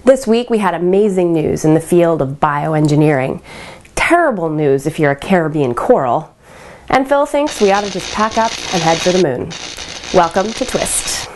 This week we had amazing news in the field of bioengineering. Terrible news if you're a Caribbean coral. And Phil thinks we ought to just pack up and head for the moon. Welcome to Twist.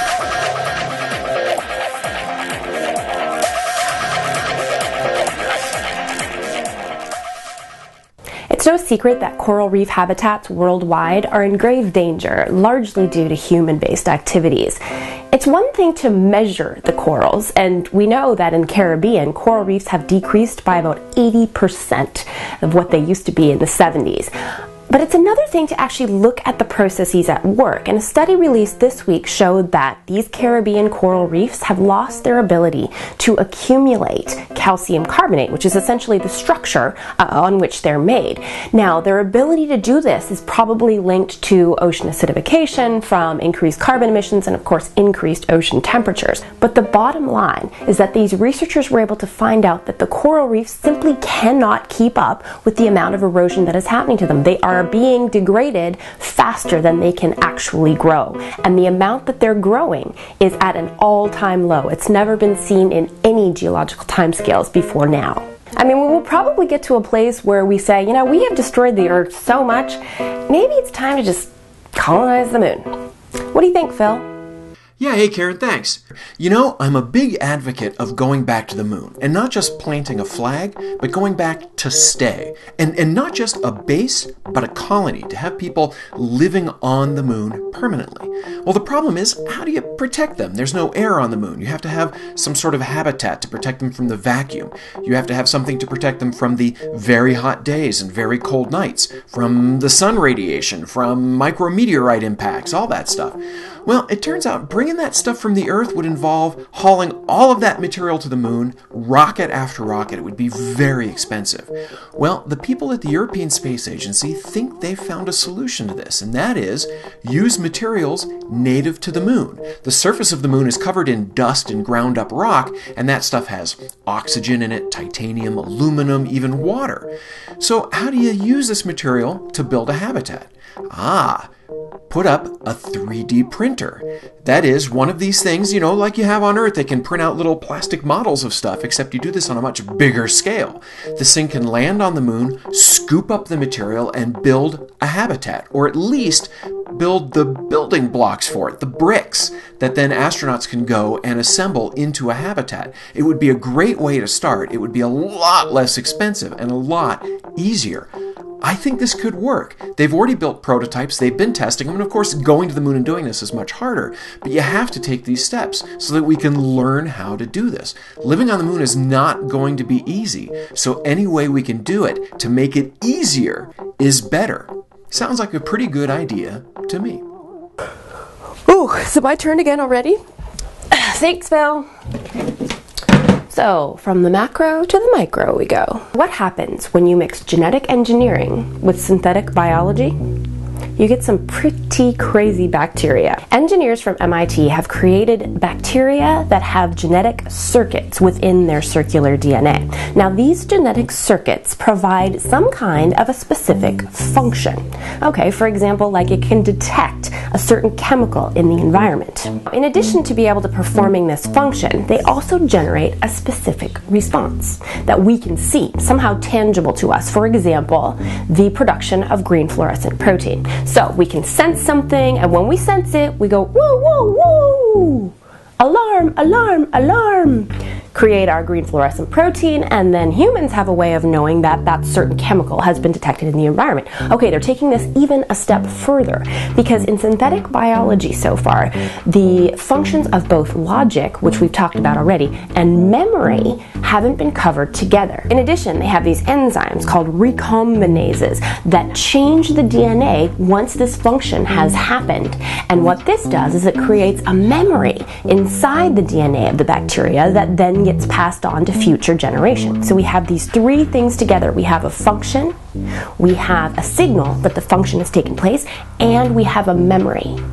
It's no secret that coral reef habitats worldwide are in grave danger, largely due to human-based activities. It's one thing to measure the corals, and we know that in Caribbean, coral reefs have decreased by about 80% of what they used to be in the 70s. But it's another thing to actually look at the processes at work, and a study released this week showed that these Caribbean coral reefs have lost their ability to accumulate calcium carbonate, which is essentially the structure on which they're made. Now, their ability to do this is probably linked to ocean acidification from increased carbon emissions and, of course, increased ocean temperatures. But the bottom line is that these researchers were able to find out that the coral reefs simply cannot keep up with the amount of erosion that is happening to them. They are being degraded faster than they can actually grow. And the amount that they're growing is at an all-time low. It's never been seen in any geological timescales before now. I mean, we will probably get to a place where we say, you know, we have destroyed the Earth so much, maybe it's time to just colonize the moon. What do you think, Phil? Yeah, hey Carin, thanks. You know, I'm a big advocate of going back to the moon, and not just planting a flag, but going back to stay. And not just a base, but a colony, to have people living on the moon permanently. Well, the problem is, how do you protect them? There's no air on the moon. You have to have some sort of habitat to protect them from the vacuum. You have to have something to protect them from the very hot days and very cold nights, from the sun radiation, from micrometeorite impacts, all that stuff. Well, it turns out bringing that stuff from the Earth would involve hauling all of that material to the moon, rocket after rocket. It would be very expensive. Well, the people at the European Space Agency think they've found a solution to this, and that is use materials native to the moon. The surface of the moon is covered in dust and ground up rock, and that stuff has oxygen in it, titanium, aluminum, even water. So how do you use this material to build a habitat? Put up a 3D printer. That is, one of these things, you know, like you have on Earth, they can print out little plastic models of stuff, except you do this on a much bigger scale. This thing can land on the moon, scoop up the material, and build a habitat, or at least build the building blocks for it, the bricks, that then astronauts can go and assemble into a habitat. It would be a great way to start. It would be a lot less expensive and a lot easier. I think this could work. They've already built prototypes, they've been testing them, and of course going to the moon and doing this is much harder, but you have to take these steps so that we can learn how to do this. Living on the moon is not going to be easy, so any way we can do it to make it easier is better. Sounds like a pretty good idea to me. Ooh, so my turn again already? Thanks, Phil. So, from the macro to the micro we go. What happens when you mix genetic engineering with synthetic biology? You get some pretty crazy bacteria. Engineers from MIT have created bacteria that have genetic circuits within their circular DNA. Now, these genetic circuits provide some kind of a specific function. Okay, for example, like it can detect a certain chemical in the environment. In addition to be able to performing this function, they also generate a specific response that we can see, somehow tangible to us. For example, the production of green fluorescent protein. So we can sense something, and when we sense it, we go, woo, woo, woo! Alarm, alarm, alarm! Create our green fluorescent protein, and then humans have a way of knowing that that certain chemical has been detected in the environment. Okay, they're taking this even a step further, because in synthetic biology so far, the functions of both logic, which we've talked about already, and memory haven't been covered together. In addition, they have these enzymes called recombinases that change the DNA once this function has happened. And what this does is it creates a memory inside the DNA of the bacteria that then gets passed on to future generations. So we have these three things together. We have a function, we have a signal that the function has taken place, and we have a memory.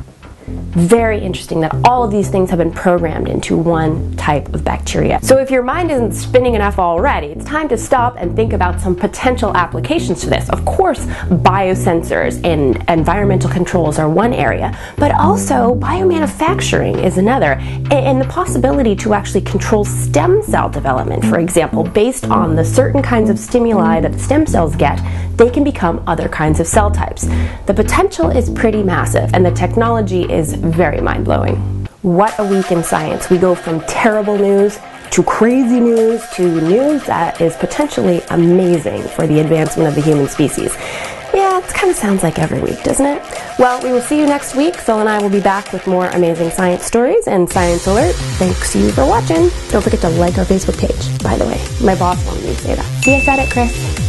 Very interesting that all of these things have been programmed into one type of bacteria. So if your mind isn't spinning enough already, it's time to stop and think about some potential applications for this. Of course, biosensors and environmental controls are one area, but also biomanufacturing is another, and the possibility to actually control stem cell development, for example, based on the certain kinds of stimuli that the stem cells get, they can become other kinds of cell types. The potential is pretty massive, and the technology is very mind-blowing. What a week in science. We go from terrible news to crazy news to news that is potentially amazing for the advancement of the human species. Yeah, it kind of sounds like every week, doesn't it? Well, we will see you next week. Phil and I will be back with more amazing science stories and Science Alert. Thanks you for watching. Don't forget to like our Facebook page, by the way. My boss wanted me to say that. See, I said it, Chris.